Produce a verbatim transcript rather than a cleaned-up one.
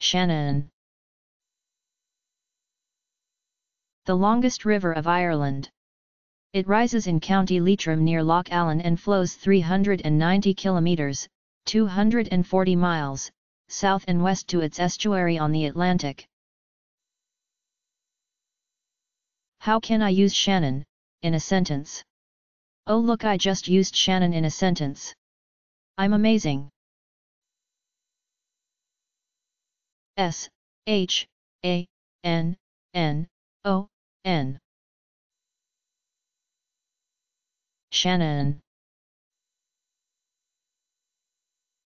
Shannon. The longest river of Ireland. It rises in County Leitrim near Lough Allen and flows three hundred ninety kilometers, two hundred forty miles, south and west to its estuary on the Atlantic. How can I use Shannon, in a sentence? Oh look, I just used Shannon in a sentence. I'm amazing. S H A N N O N. Shannon.